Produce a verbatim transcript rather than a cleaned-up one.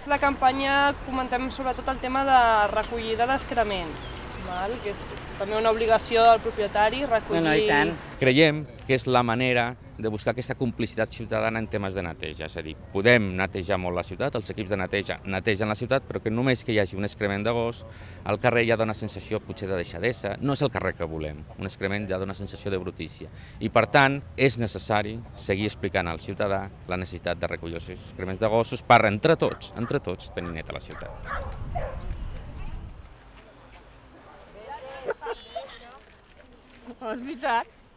la campanya comentem sobretot el tema de recollida d'excrements, que és també una obligació del propietari recollir... No, no, i tant. Creiem que és la manera de buscar aquesta complicitat ciutadana en temes de neteja. És a dir, podem netejar molt la ciutat, els equips de neteja netegen la ciutat, però que només que hi hagi un excrement de gos, al carrer ja dona sensació potser de deixadesa. No és el carrer que volem, un excrement ja dona sensació de brutícia. I per tant, és necessari seguir explicant al ciutadà la necessitat de recollir els excrements de gossos per, entre tots, entre tots, tenir neta la ciutat. És veritat.